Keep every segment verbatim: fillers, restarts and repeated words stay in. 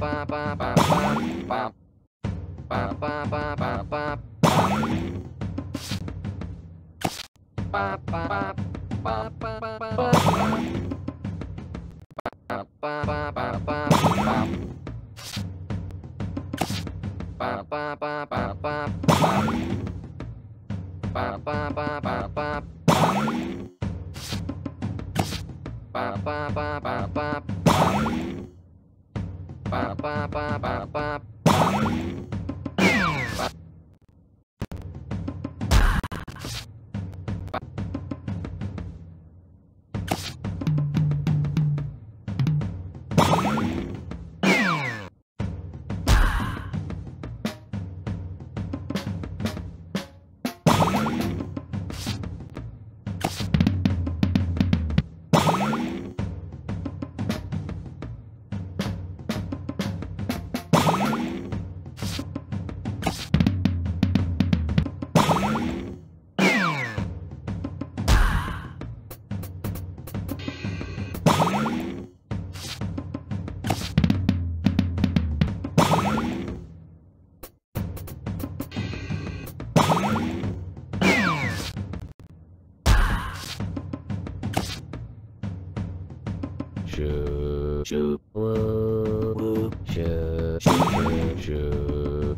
Shoo, shoo, woo, woo, shoo, shoo, shoo, shoo.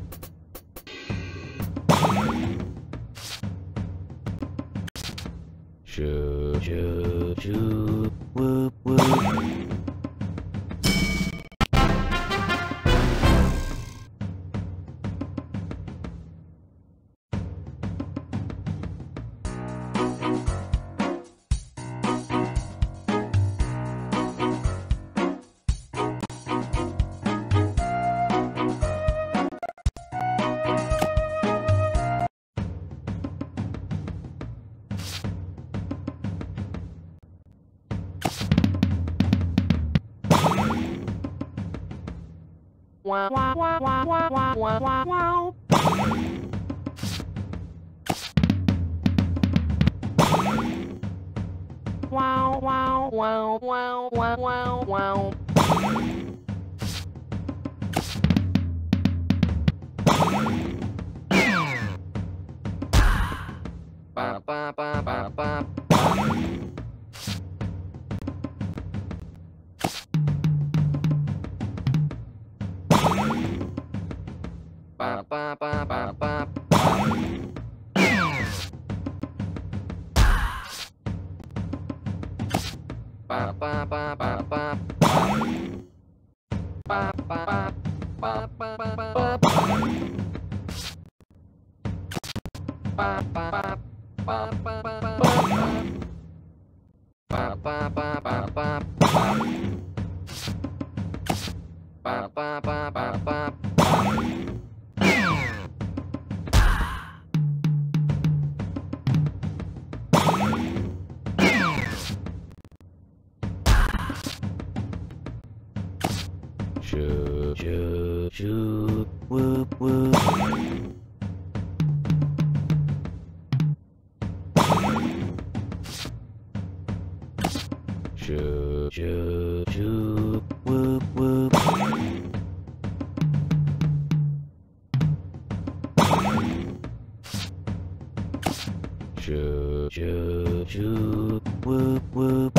Shoo, shoo, shoo, woo, woo. Wow, wow, wow, wow, wow, wow, wow, wow. Wow, wow, wow, wow, wow, wow, wow. Ba ba ba ba ba. Ba ba ba ba ba. Ba ba ba ba ba. Ba ba ba ba ba ba. Ba ba ba ba ba ba ba. Ba ba ba ba ba. Ba ba ba ba ba. Shoo, shoo, shoo, whoop, whoop. Shoo, shoo, shoo, whoop, whoop. Shoo, shoo, shoo, whoop, whoop.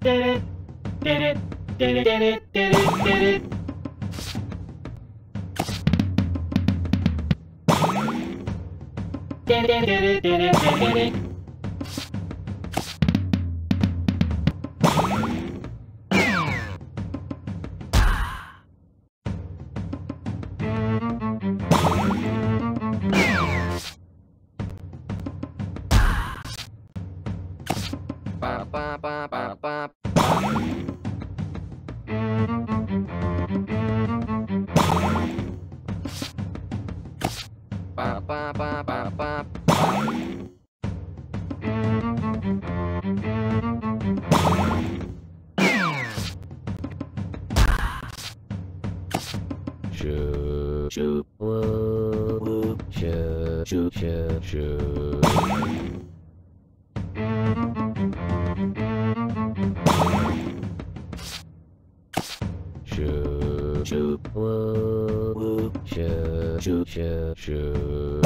ba ba ba ba ba ba ba ba ba ba shoo shoo woo woo shoo shoo shoo shoo shoo shoo woo woo shoo shoo shoo shoo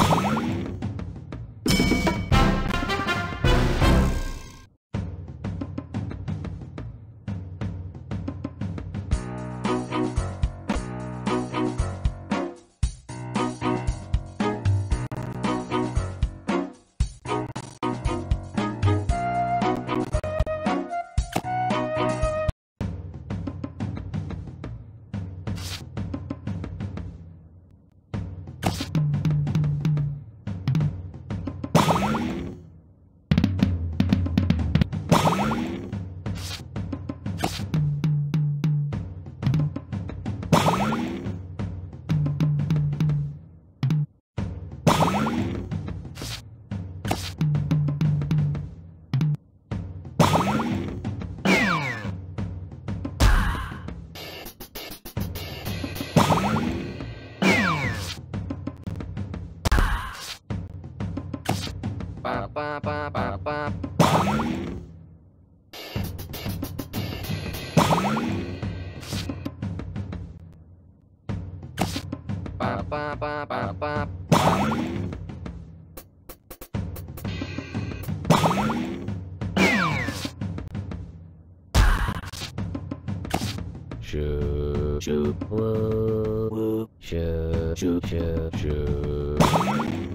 ba ba ba ba ba ba ba ba ba ba shoo shoo woo woo shoo shoo shoo shoo